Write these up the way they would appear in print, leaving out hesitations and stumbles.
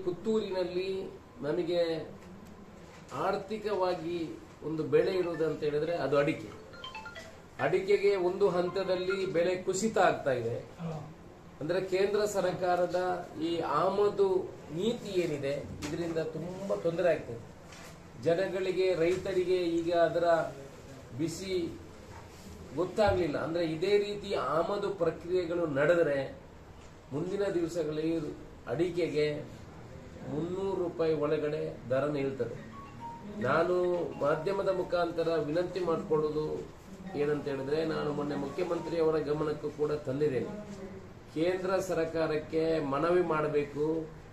ಪುತ್ತೂರಿನಲ್ಲಿ ನಮಗೆ ಆರ್ಥಿಕವಾಗಿ ಒಂದು ಬೆಳೆ ಇರುವುದಂತ ಹೇಳಿದ್ರೆ ಅದು ಅಡಿಕೆ. ಅಡಿಕೆಗೆ ಒಂದು ಹಂತದಲ್ಲಿ ಬೆಲೆ ಕುಸಿತ ಆಗ್ತಾ ಇದೆ. ಅಂದ್ರೆ ಕೇಂದ್ರ ಸರ್ಕಾರದ ಈ ಆಮದು ನೀತಿ ಏನಿದೆ ಇದರಿಂದ ತುಂಬಾ ತೊಂದರೆ ಆಗ್ತದೆ ಜನಗಳಿಗೆ, ರೈತರಿಗೆ. ಈಗ ಅದರ ಬಿಸಿ ಗೊತ್ತಾಗ್ಲಿಲ್ಲ. ಅಂದ್ರೆ ಇದೇ ರೀತಿ ಆಮದು ಪ್ರಕ್ರಿಯೆಗಳು ನಡೆದರೆ ಮುಂದಿನ ದಿವಸಗಳಲ್ಲಿ ಅಡಿಕೆಗೆ 300 ರೂಪಾಯಿ ಒಳಗಡೆ ದರ ನಿಲ್ತದೆ. ನಾನು ಮಾಧ್ಯಮದ ಮುಖಾಂತರ ವಿನಂತಿ ಮಾಡಿಕೊಳ್ಳೋದು ಏನಂತ ಹೇಳಿದ್ರೆ, ನಾನು ಮೊನ್ನೆ ಮುಖ್ಯಮಂತ್ರಿಯವರ ಗಮನಕ್ಕೂ ಕೂಡ ತಂದಿದ್ದೇನೆ. ಕೇಂದ್ರ ಸರ್ಕಾರಕ್ಕೆ ಮನವಿ ಮಾಡಬೇಕು,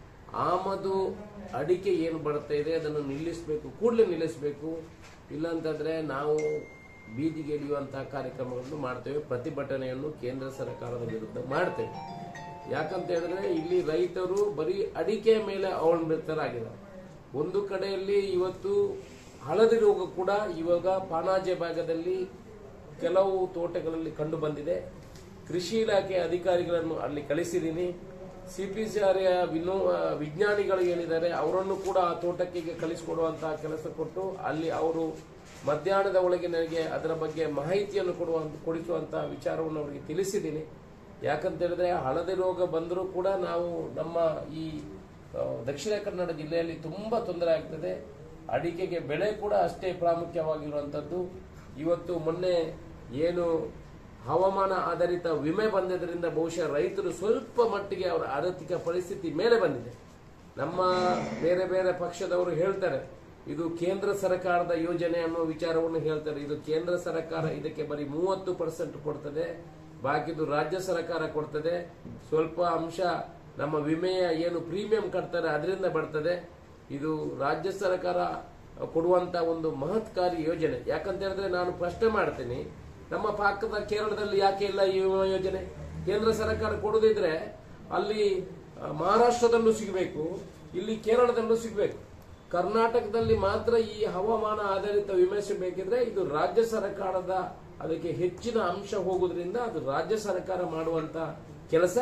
ಆಮದು ಅಡಿಕೆ ಏನು ಬರ್ತಾ ಇದೆ ಅದನ್ನು ನಿಲ್ಲಿಸಬೇಕು, ಕೂಡಲೇ ನಿಲ್ಲಿಸಬೇಕು. ಇಲ್ಲಾಂತಂದ್ರೆ ನಾವು ಬೀದಿಗೆ ಇಳಿಯುವಂತಹ ಕಾರ್ಯಕ್ರಮಗಳನ್ನು ಮಾಡ್ತೇವೆ, ಪ್ರತಿಭಟನೆಯನ್ನು ಕೇಂದ್ರ ಸರ್ಕಾರದ ವಿರುದ್ಧ ಮಾಡ್ತೇವೆ. ಯಾಕಂತ ಹೇಳಿದ್ರೆ ಇಲ್ಲಿ ರೈತರು ಬರೀ ಅಡಿಕೆ ಮೇಲೆ ಅವಲಂಬಿತರಾಗಿದ್ದಾರೆ. ಒಂದು ಕಡೆಯಲ್ಲಿ ಇವತ್ತು ಹಳದಿ ರೋಗ ಕೂಡ ಇವಾಗ ಪಾನಾಜೆ ಭಾಗದಲ್ಲಿ ಕೆಲವು ತೋಟಗಳಲ್ಲಿ ಕಂಡು ಬಂದಿದೆ. ಕೃಷಿ ಇಲಾಖೆ ಅಧಿಕಾರಿಗಳನ್ನು ಅಲ್ಲಿ ಕಳಿಸಿದ್ದೀನಿ. CPCR ವಿಜ್ಞಾನಿಗಳು ಏನಿದ್ದಾರೆ ಅವರನ್ನು ಕೂಡ ಆ ತೋಟಕ್ಕೆ ಕಳಿಸಿಕೊಡುವಂತಹ ಕೆಲಸ ಕೊಟ್ಟು ಅಲ್ಲಿ ಅವರು ಮಧ್ಯಾಹ್ನದ ಒಳಗೆ ನನಗೆ ಅದರ ಬಗ್ಗೆ ಮಾಹಿತಿಯನ್ನು ಕೊಡಿಸುವಂತಹ ವಿಚಾರವನ್ನು ಅವರಿಗೆ ತಿಳಿಸಿದ್ದೀನಿ. ಯಾಕಂತ ಹೇಳಿದ್ರೆ ಹಳದಿ ರೋಗ ಬಂದರೂ ಕೂಡ ನಾವು ನಮ್ಮ ಈ ದಕ್ಷಿಣ ಕನ್ನಡ ಜಿಲ್ಲೆಯಲ್ಲಿ ತುಂಬಾ ತೊಂದರೆ ಆಗ್ತದೆ. ಅಡಿಕೆಗೆ ಬೆಳೆ ಕೂಡ ಅಷ್ಟೇ ಪ್ರಾಮುಖ್ಯವಾಗಿರುವಂತದ್ದು. ಇವತ್ತು ಮೊನ್ನೆ ಏನು ಹವಾಮಾನ ಆಧಾರಿತ ವಿಮೆ ಬಂದಿದ್ದರಿಂದ ಬಹುಶಃ ರೈತರು ಸ್ವಲ್ಪ ಮಟ್ಟಿಗೆ ಅವರ ಆರ್ಥಿಕ ಪರಿಸ್ಥಿತಿ ಮೇಲೆ ಬಂದಿದೆ. ನಮ್ಮ ಬೇರೆ ಬೇರೆ ಪಕ್ಷದವರು ಹೇಳ್ತಾರೆ ಇದು ಕೇಂದ್ರ ಸರ್ಕಾರದ ಯೋಜನೆ ಅನ್ನೋ ವಿಚಾರವನ್ನು ಹೇಳ್ತಾರೆ. ಇದು ಕೇಂದ್ರ ಸರ್ಕಾರ ಇದಕ್ಕೆ ಬರೀ 30% ಕೊಡ್ತದೆ, ಬಾಕಿದು ರಾಜ್ಯ ಸರ್ಕಾರ ಕೊಡ್ತದೆ. ಸ್ವಲ್ಪ ಅಂಶ ನಮ್ಮ ವಿಮೆಯ ಏನು ಪ್ರೀಮಿಯಂ ಕಟ್ತಾರೆ ಅದರಿಂದ ಬರ್ತದೆ. ಇದು ರಾಜ್ಯ ಸರ್ಕಾರ ಕೊಡುವಂತ ಒಂದು ಮಹತ್ಕಾರಿ ಯೋಜನೆ. ಯಾಕಂತ ಹೇಳಿದ್ರೆ ನಾನು ಪ್ರಶ್ನೆ ಮಾಡ್ತೀನಿ, ನಮ್ಮ ಪಕ್ಕದ ಕೇರಳದಲ್ಲಿ ಯಾಕೆ ಇಲ್ಲ ಈ ವಿಮಾ ಯೋಜನೆ? ಕೇಂದ್ರ ಸರ್ಕಾರ ಕೊಡುದಿದ್ರೆ ಅಲ್ಲಿ ಮಹಾರಾಷ್ಟ್ರದಲ್ಲೂ ಸಿಗಬೇಕು, ಇಲ್ಲಿ ಕೇರಳದಲ್ಲೂ ಸಿಗಬೇಕು. ಕರ್ನಾಟಕದಲ್ಲಿ ಮಾತ್ರ ಈ ಹವಾಮಾನ ಆಧಾರಿತ ವಿಮೆ ಸಿಗಬೇಕಿದ್ರೆ ಇದು ರಾಜ್ಯ ಸರ್ಕಾರದ ಅದಕ್ಕೆ ಹೆಚ್ಚಿನ ಅಂಶ ಹೋಗುವುದರಿಂದ ಅದು ರಾಜ್ಯ ಸರ್ಕಾರ ಮಾಡುವಂತ ಕೆಲಸ.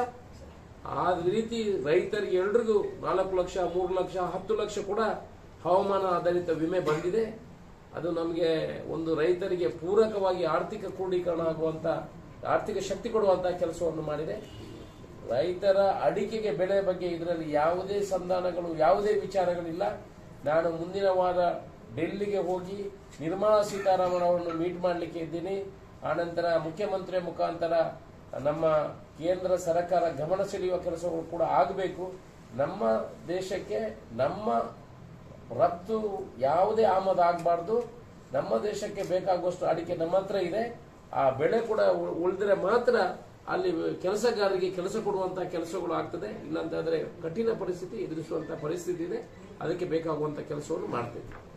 ಆ ರೀತಿ ರೈತರಿಗೆ ಎಲ್ರಿಗೂ 4 ಲಕ್ಷ, 3 ಲಕ್ಷ, 10 ಲಕ್ಷ ಕೂಡ ಹವಾಮಾನ ಆಧಾರಿತ ವಿಮೆ ಬಂದಿದೆ. ಅದು ನಮಗೆ ಒಂದು ರೈತರಿಗೆ ಪೂರಕವಾಗಿ ಆರ್ಥಿಕ ಕ್ರೋಢೀಕರಣ ಆಗುವಂತ, ಆರ್ಥಿಕ ಶಕ್ತಿ ಕೊಡುವಂತ ಕೆಲಸವನ್ನು ಮಾಡಿದೆ. ರೈತರ ಅಡಿಕೆಗೆ ಬೆಲೆ ಬಗ್ಗೆ ಇದರಲ್ಲಿ ಯಾವುದೇ ಸಂಧಾನಗಳು, ಯಾವುದೇ ವಿಚಾರಗಳಿಲ್ಲ. ನಾನು ಮುಂದಿನ ವಾರ ಡೆಲ್ಲಿಗೆ ಹೋಗಿ ನಿರ್ಮಲಾ ಸೀತಾರಾಮನ್ ಅವರನ್ನು ಮೀಟ್ ಮಾಡಲಿಕ್ಕೆ ಇದ್ದೀನಿ. ಆನಂತರ ಮುಖ್ಯಮಂತ್ರಿಯ ಮುಖಾಂತರ ನಮ್ಮ ಕೇಂದ್ರ ಸರ್ಕಾರ ಗಮನ ಸೆಳೆಯುವ ಕೆಲಸಗಳು ಕೂಡ ಆಗಬೇಕು. ನಮ್ಮ ದೇಶಕ್ಕೆ ನಮ್ಮ ರಫ್ತು ಯಾವುದೇ ಆಮದು ಆಗಬಾರ್ದು. ನಮ್ಮ ದೇಶಕ್ಕೆ ಬೇಕಾಗುವಷ್ಟು ಅಡಿಕೆ ನಮ್ಮ ಹತ್ರ ಇದೆ. ಆ ಬೆಳೆ ಕೂಡ ಉಳಿದ್ರೆ ಮಾತ್ರ ಅಲ್ಲಿ ಕೆಲಸಗಾರರಿಗೆ ಕೆಲಸ ಕೊಡುವಂತಹ ಕೆಲಸಗಳು ಆಗ್ತದೆ. ಇಲ್ಲಾಂತಾದ್ರೆ ಕಠಿಣ ಪರಿಸ್ಥಿತಿ ಎದುರಿಸುವಂತಹ ಪರಿಸ್ಥಿತಿ ಇದೆ. ಅದಕ್ಕೆ ಬೇಕಾಗುವಂತಹ ಕೆಲಸವನ್ನು ಮಾಡ್ತೇವೆ.